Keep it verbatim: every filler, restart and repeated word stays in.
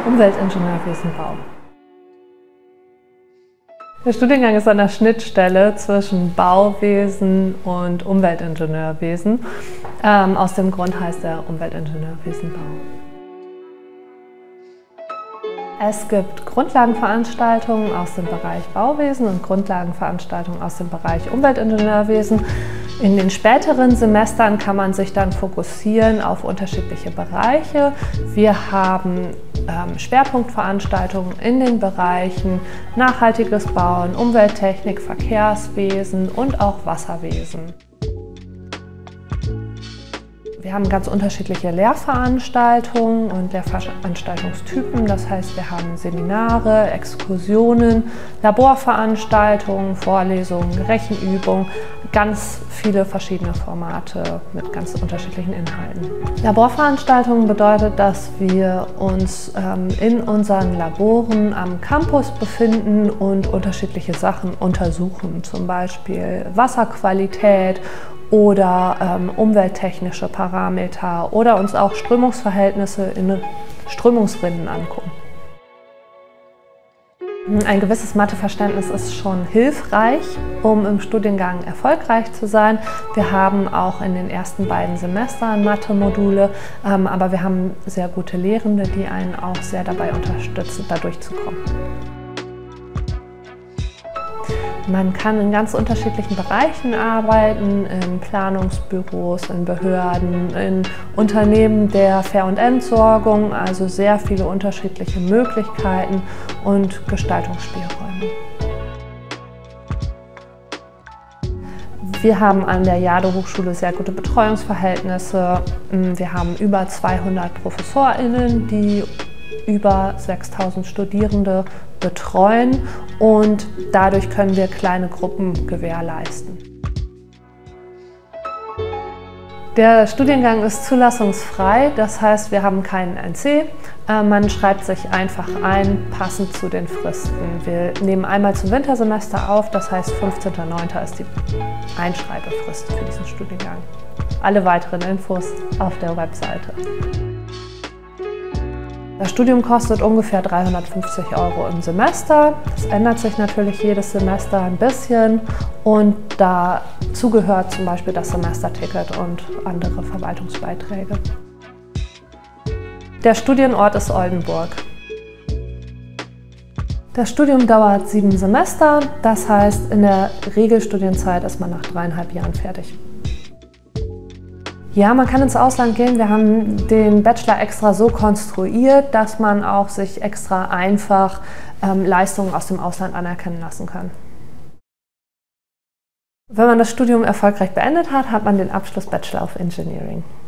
Umweltingenieurwesen Bau. Der Studiengang ist an der Schnittstelle zwischen Bauwesen und Umweltingenieurwesen. Ähm, aus dem Grund heißt er Umweltingenieurwesen Bau. Es gibt Grundlagenveranstaltungen aus dem Bereich Bauwesen und Grundlagenveranstaltungen aus dem Bereich Umweltingenieurwesen. In den späteren Semestern kann man sich dann fokussieren auf unterschiedliche Bereiche. Wir haben ähm, Schwerpunktveranstaltungen in den Bereichen nachhaltiges Bauen, Umwelttechnik, Verkehrswesen und auch Wasserwesen. Wir haben ganz unterschiedliche Lehrveranstaltungen und Lehrveranstaltungstypen. Das heißt, wir haben Seminare, Exkursionen, Laborveranstaltungen, Vorlesungen, Rechenübungen, ganz viele verschiedene Formate mit ganz unterschiedlichen Inhalten. Laborveranstaltungen bedeutet, dass wir uns ähm, in unseren Laboren am Campus befinden und unterschiedliche Sachen untersuchen, zum Beispiel Wasserqualität oder ähm, umwelttechnische Parameter oder uns auch Strömungsverhältnisse in Strömungsrinnen angucken. Ein gewisses Matheverständnis ist schon hilfreich, um im Studiengang erfolgreich zu sein. Wir haben auch in den ersten beiden Semestern Mathe-Module, ähm, aber wir haben sehr gute Lehrende, die einen auch sehr dabei unterstützen, da durchzukommen. Man kann in ganz unterschiedlichen Bereichen arbeiten, in Planungsbüros, in Behörden, in Unternehmen der Ver- und Entsorgung, also sehr viele unterschiedliche Möglichkeiten und Gestaltungsspielräume. Wir haben an der Jade-Hochschule sehr gute Betreuungsverhältnisse. Wir haben über zweihundert ProfessorInnen, die über sechstausend Studierende betreuen und dadurch können wir kleine Gruppen gewährleisten. Der Studiengang ist zulassungsfrei, das heißt, wir haben keinen N C. Man schreibt sich einfach ein, passend zu den Fristen. Wir nehmen einmal zum Wintersemester auf, das heißt fünfzehnter neunter ist die Einschreibefrist für diesen Studiengang. Alle weiteren Infos auf der Webseite. Das Studium kostet ungefähr dreihundertfünfzig Euro im Semester. Das ändert sich natürlich jedes Semester ein bisschen und dazu gehört zum Beispiel das Semesterticket und andere Verwaltungsbeiträge. Der Studienort ist Oldenburg. Das Studium dauert sieben Semester, das heißt, in der Regelstudienzeit ist man nach dreieinhalb Jahren fertig. Ja, man kann ins Ausland gehen. Wir haben den Bachelor extra so konstruiert, dass man auch sich extra einfach ähm, Leistungen aus dem Ausland anerkennen lassen kann. Wenn man das Studium erfolgreich beendet hat, hat man den Abschluss Bachelor of Engineering.